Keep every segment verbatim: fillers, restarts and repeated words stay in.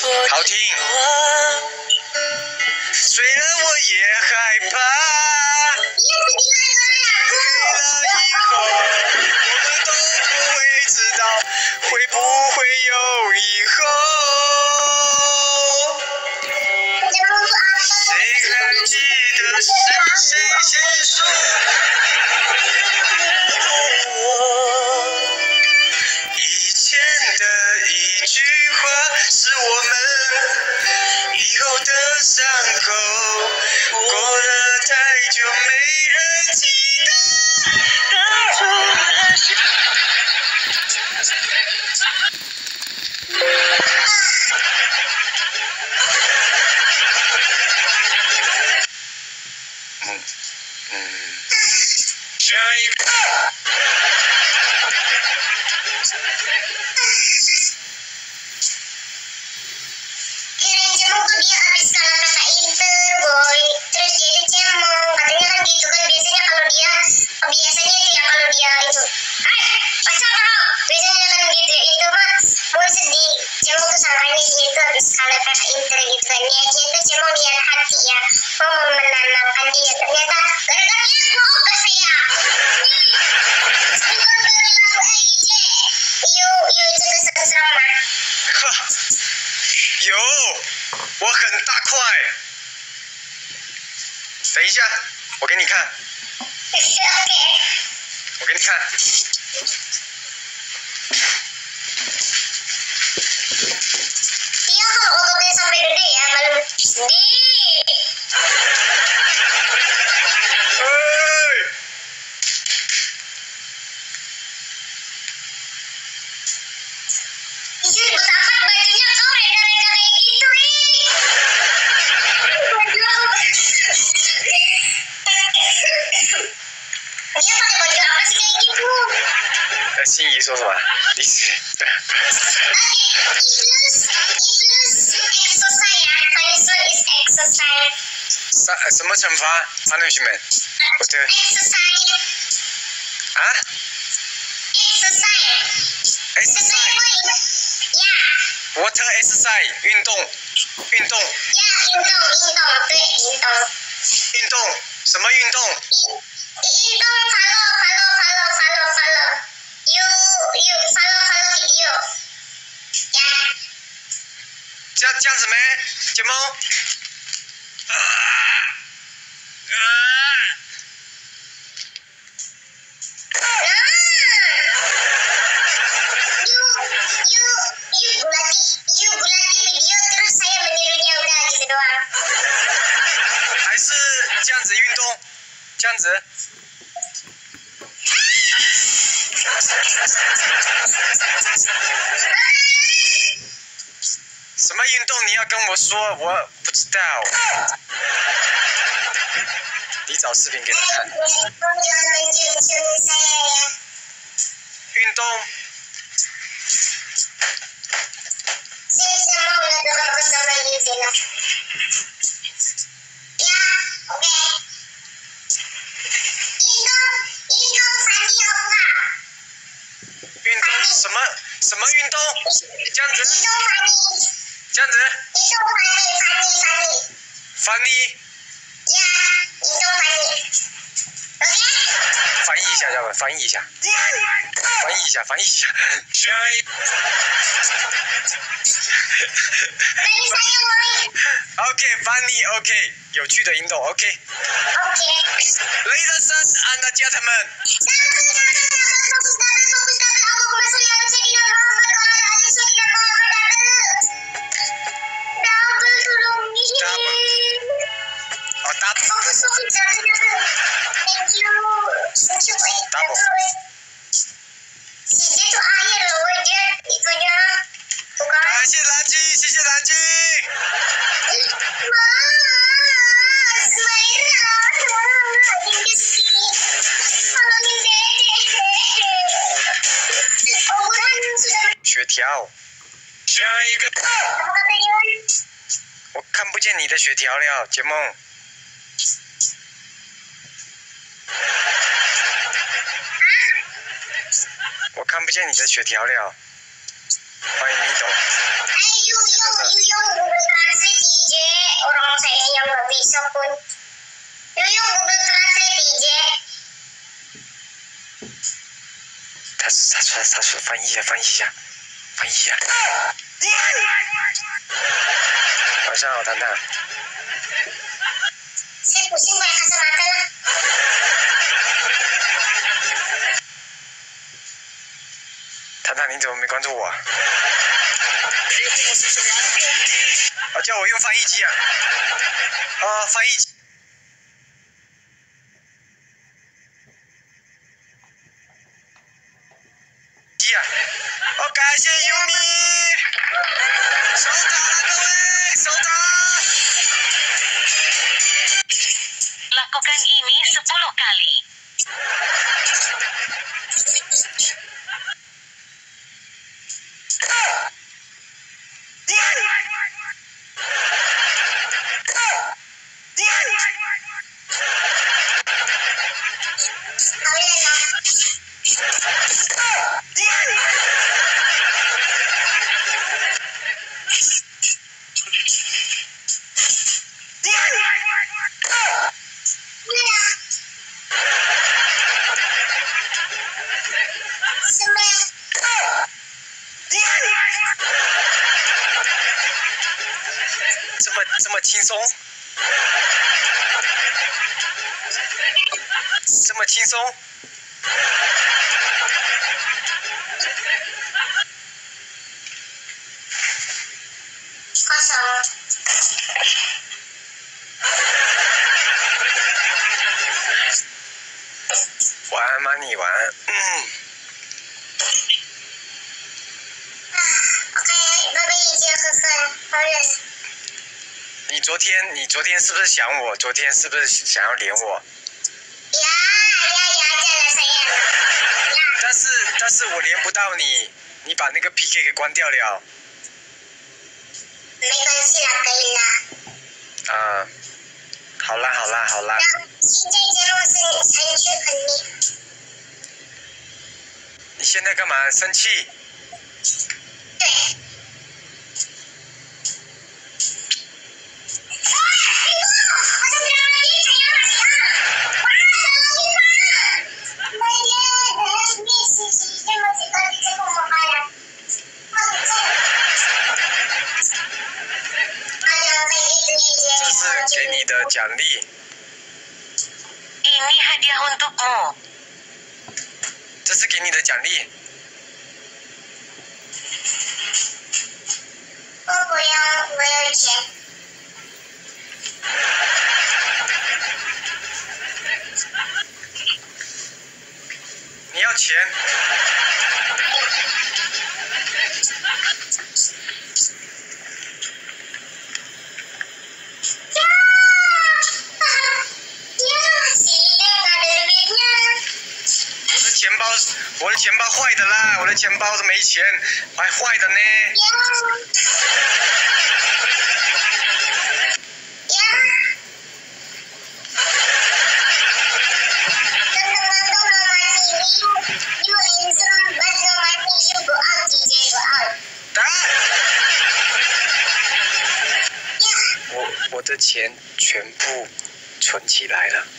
好听。虽然我也害怕，在黑了以后，我们都不会知道会不会有以后。谁还记得是谁先说？以前的一句话，是我们以后的伤口。过了太久，没人记得当初的事。嗯嗯，下一个。 Kirain cemong tuh dia abis kalah kata Inter, boy. Terus dia itu cemong. Katanya kan gitu kan biasanya kalau dia biasanya itu ya kalau dia itu. Hai, pasang kau. Biasanya kan gitu ya itu mah mau sedih. Cemong tuh sangkanya dia itu abis kalah kata Inter gitu kan. Niatnya itu cemong niat hati ya. Mau menenangkan dia. Ternyata gara-gara dia mau ke saya. Bukan gara-gara lagu eh J. Yo yo itu keserang mah. 有，我很大块。等一下，我给你看，我给你看。 Dia kalau ototnya sampai gede ya, malu di. Hei. Ih, ribut amat bajunya kau reda-reda kayak gitu, ih. Baju aku. Dia pakai baju apa sih kayak gitu? 呃，心仪说什么？意思？ Oke, Iglus, Iglus exercise ya. Punishment is exercise. 啥？什么惩罚 ？punishment？ 我的 Exercise, 啊 exercise. ？exercise。 Ya, What exercise？ 运动，运动， ya 运动运动对运动。 运动，什么运动？ 运动 follow follow follow follow follow you you follow follow video ya 这样这样子没？节目？啊啊！ you you you gulati you gulati video terus saya menirunya udah gitu doang 还是这样子运动？这样子？ 什么运动？你要跟我说，我不知道。你找视频给他看。 jangan mencium-cium saya ya 运动， saya sama udah dekat sama Yuzena ya oke Indong Indong Fandi apa 运动什么什么运动？这样子， Indong Fandi 这样子。 Indong Fandi Fandi Fandi 翻译， ya Indong Fandi oke 翻译一下，要不翻译一下，翻译一下，翻译一下。下一 tadi saya mau OK， 翻译 OK， 有趣的运动 OK。 oke Ladies and gentlemen， double double double fokus double fokus double Allahumma sholli ala sayyidina Muhammad wa ala ali sayyidina Muhammad double double tolong Double. 哦 double， fokus fokus double double thank you thank you wait Double. double wait si dia tuh air loh wait dia itunya tuh kan 感谢蓝鲸，谢谢蓝鲸。 Mas Maira ini kesini tolongin dede oh buruan sudah 血条。下一个， apa katanya 我看不见你的血条了，杰梦。我看不见你的血条了。欢迎米豆。 you you you yung Google Translate D J. Orang saya yang nggak bisa pun. You yung Google Translate D J. 他他说他说翻译一下翻译一下翻译一下。晚上好，谈谈。 Saya pusing pakai kacamata lah. 谈谈，你怎么没关注我？啊，叫我用翻译机啊！啊，翻译机。机啊！哦，感谢优米，收到了各位，收到。 Lakukan ini sepuluh kali. Semangat. 这么这么轻松，这么轻松。 Kosong. 晚安吗？你晚安。嗯。 Oke, bapak hijau kekal. Boleh. 你昨天你昨天是不是想我？昨天是不是想要连我？ Ya, ya, ya aja lah saya. Ya. 但是但是我连不到你，你把那个 P K 给关掉了。 没关系啦，可以啦。 啊，好啦好啦好啦。 那现在节目是程序很密。 你现在干嘛？生气？ 对。 这是给你的奖励。 Ini hadiah untukmu. 这是给你的奖励。 我不要，我要钱。 你要钱？ 钱包，我的钱包坏的啦，我的钱包是没钱，还坏的呢。我我的钱全部存起来了。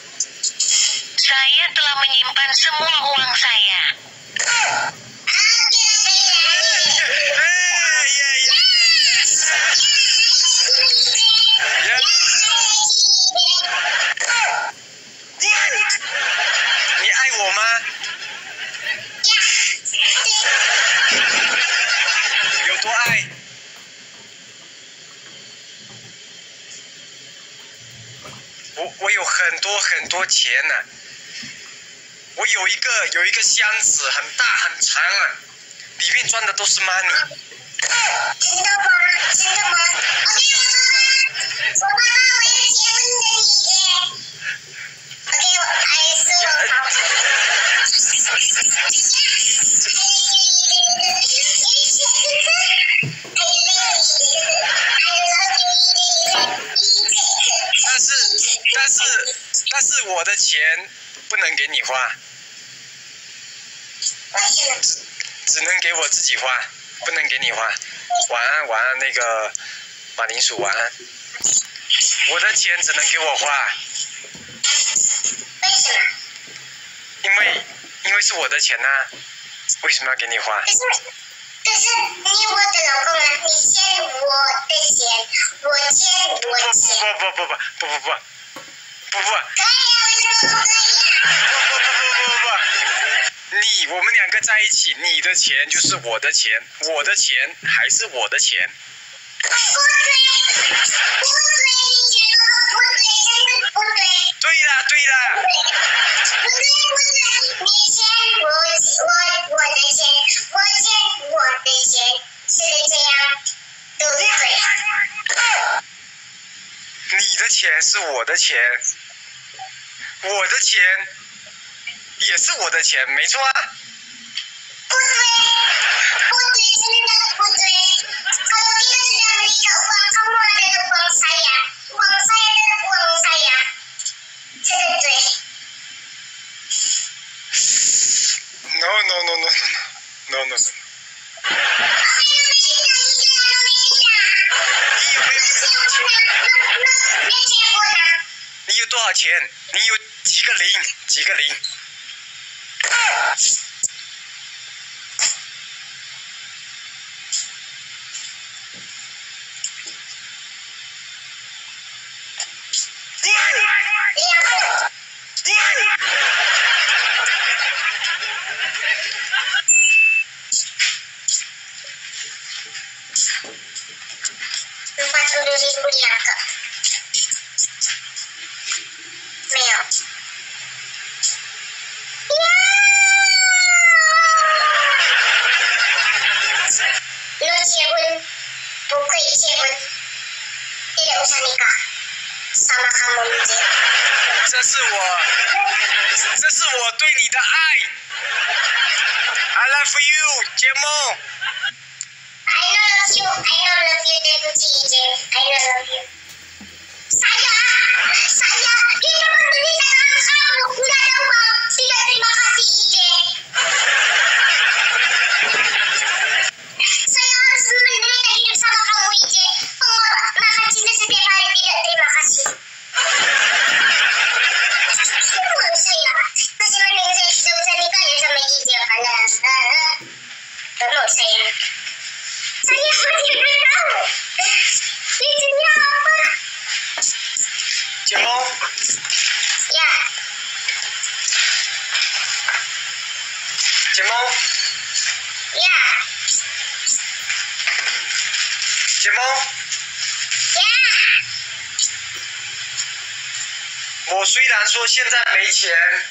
Saya telah menyimpan semua uang saya. 你爱我吗？有多爱？我我有很多很多钱呢、啊。 我有一个有一个箱子，很大很长啊，里面装的都是 money。 真的吗？真的吗？我给我爸爸，我爸爸我要结婚的你耶。OK， 我还是我好。 但是但是但是我的钱不能给你花。 为什么？ 只能给我自己花。 不能给你换。晚安，晚安，那个马铃薯，晚安。我的钱只能给我花。 为什么？ 因为因为是我的钱呐、啊，为什么要给你花？ 可是可是你我的老公啊，你欠我的钱，我欠我钱。 不不不不不不不不不不。 可以啊，为什么不可以啊？ 不不不不不不，你我们两个在一起，你的钱就是我的钱，我的钱还是我的钱。 不对，不对，你觉得不对，真的不对。 对了对了。 不对不对，你欠我我我的钱，我欠我的钱，是这样，对不对？ 你的钱是我的钱，我的钱也是我的钱，没错啊。 不对，不对，真的不对。Kalau kita sudah menikah, uang kamu adalah uang saya, uang saya adalah uang saya. Sudah对。 No no no no no no no no。你有多少钱？你有几个零？几个零？ empat puluh ribu Bianca. 没有。No 结婚，不可以结婚，tidak usah nikah sama kamu Lucy。 这是我，这是我对你的爱。I love you， 节目。 I love you, I love you, Deputy I J. I love you. Saya, saya hidup menderita karena kamu. Tidak ada uang. Tidak, terima kasih I J. Saya harus menderita hidup sama kamu I J. Makan cinta setiap hari. Tidak, terima kasih. Uang saya. Masih mending saya tidak usah nikah ya sama I J. Karena uh, saya. Saya masih belum tahu. Lucunya apa? 节目。 Ya. 节目。 Ya. 节目。 Ya. 我虽然说现在没钱，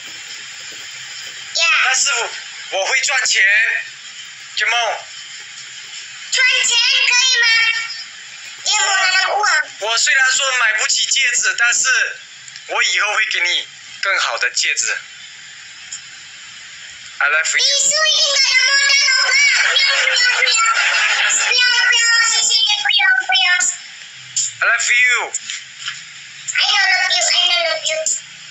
Ya. 但是我我会赚钱。节目。 赚钱可以吗？也没那么uang。 我虽然说买不起戒指，但是我以后会给你更好的戒指。I love 你 you。 是不是应该的model吧？不要不要不要，不要不要，谢谢你不要不要。 I love you。 I don't love you, I don't love you.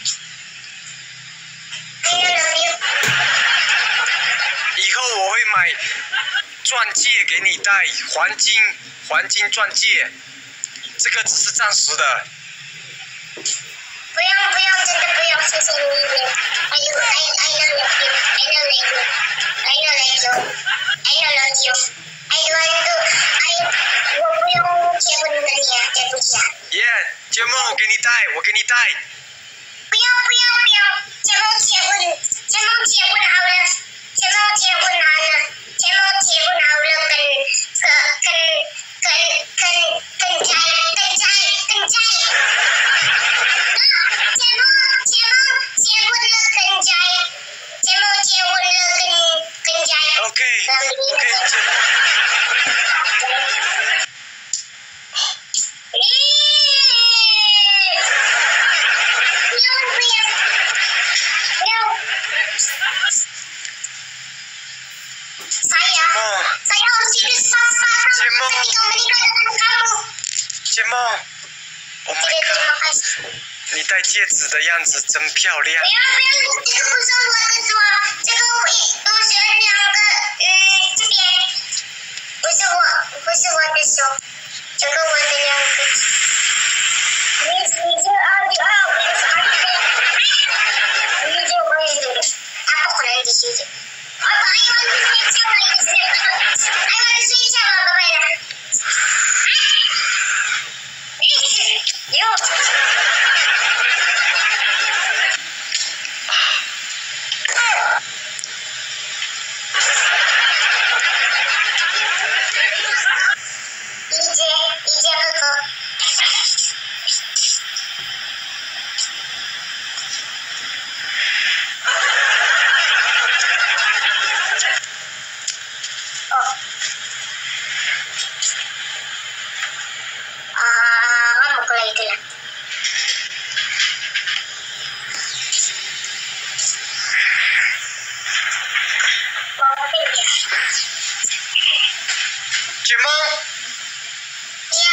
I don't love you. 以后我会买钻戒给你戴，黄金黄金钻戒，这个只是暂时的。 不要不要，真的不要，谢谢你。I do I I don't love you. I don't like you. I don't like you. I don't love you. I don't do I 我不用结婚跟你啊，对不起啊。 耶，节目我给你戴，我给你戴。 不要不要不要，节目结婚，节目结婚好了，节目结婚好了，节目结婚好了，跟跟跟跟跟跟斋跟斋跟斋。节目节目结婚了跟斋，节目结婚了跟跟斋。 OK OK， 节目。 Saya, saya harus hidup sah-sah ketika menikah dengan kamu. 节目 ，Oh my Jadi terima god， kasih. 你戴戒指的样子真漂亮。 不要不要，这个不是我的桌，这个我我选两个，嗯，这边。 是我的手，这个我的两个。你你这二的二，我的是二的。你这我也有，他不可能继续的。我把一万的水抢了，一直，哎，我的水抢了，各位了。哟。一姐，一姐哥哥。 姐梦。 呀。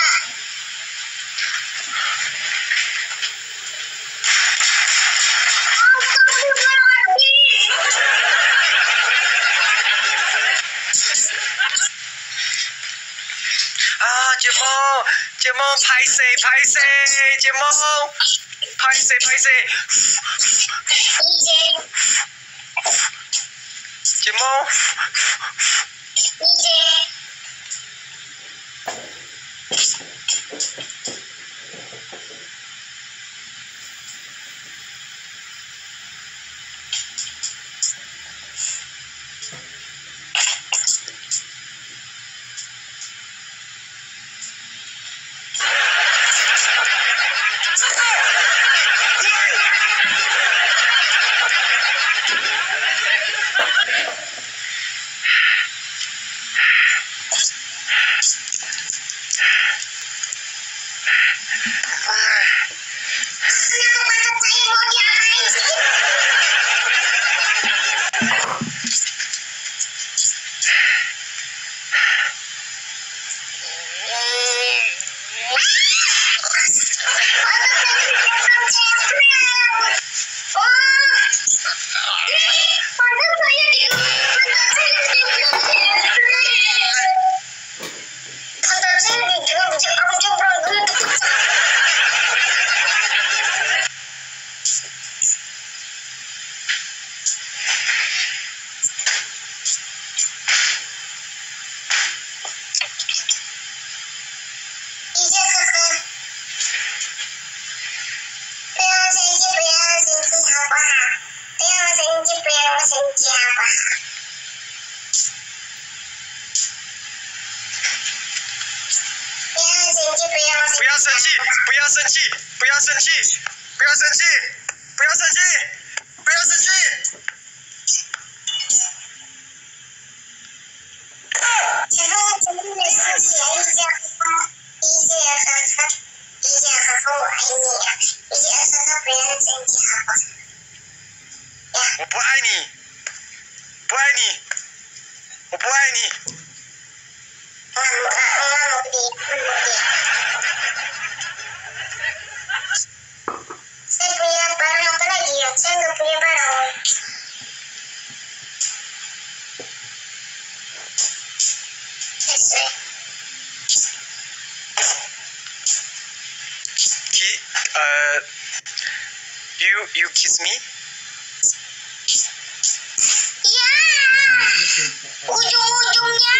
啊，姐梦，姐梦，拍谁拍谁，姐梦，拍谁拍谁。 一姐。 姐梦。 一姐。 不要生气，不要生气，不要生气，不要生气，不要生气，不要生气。 前面真的没生气，一姐呵呵，一姐呵呵，一姐呵呵，我爱你呀，一姐呵呵，不要生气好不好？ 我不爱你，不爱你，我不爱你。 我我我不的，我不的。Saya punya barang apa lagi ya? Saya nggak punya barang. Selesai. Ki, uh, you you kiss me? Ya, ujung-ujungnya,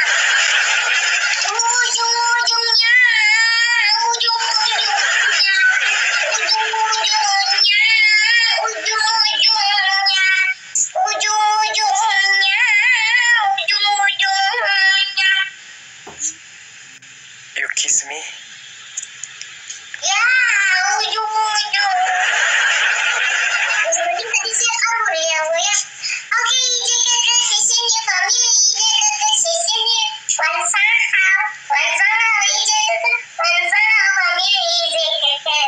ujung-ujungnya, ujung-ujungnya, ujung-ujungnya, ujung-ujungnya, ujung-ujungnya, ujung-ujungnya. You kiss me? Ya, ujung-ujung. Jadi tadi saya kabur ya, Bu ya. Oke, jaga kesehatan family, jaga kesehatan wansahau, wansahau, jaga wansahau family, jaga.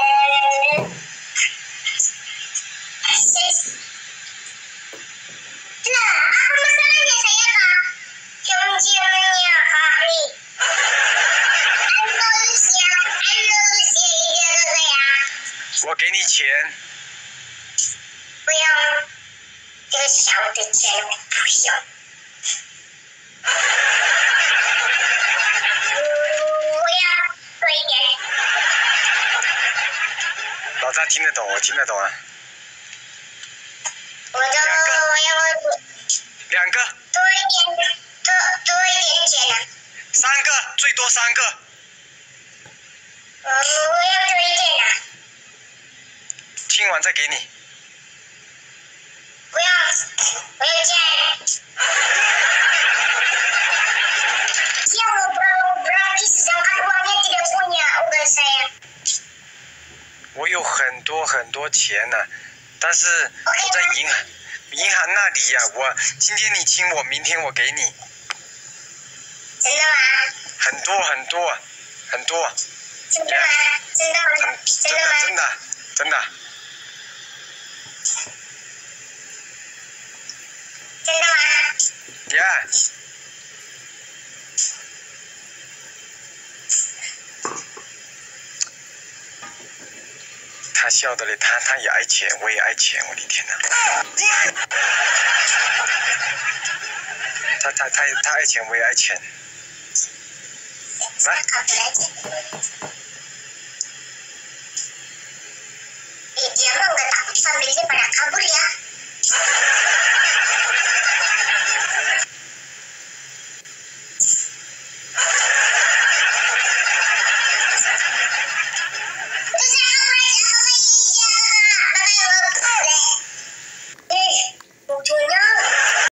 Nah, apa masalahnya saya kak? Cium-ciumnya kak nih. Anus ya, anus ya, jaga ya. 我给你钱。 不要，这个小的钱我不要。 听得懂，我听得懂啊。 我的我要两个。 多一点，多多一点钱啊。 三个，最多三个。 我我要多一点啊。 听完再给你。 不要，我要加。Siapa berarti sedangkan uangnya tidak punya uang saya. 我有很多很多钱呢、啊，但是我在银行银行那里呀、啊。我今天你请我，明天我给你。 真的吗？ 很多很多很多。 真的吗？真的吗？ 真的真的真的。 真的吗？ Yeah。他笑的嘞，他他也爱钱，我也爱钱，我的天哪！他他他他爱钱，我也爱钱。来。 Eh, dia mah nggak takut sambil dia pada kabur ya.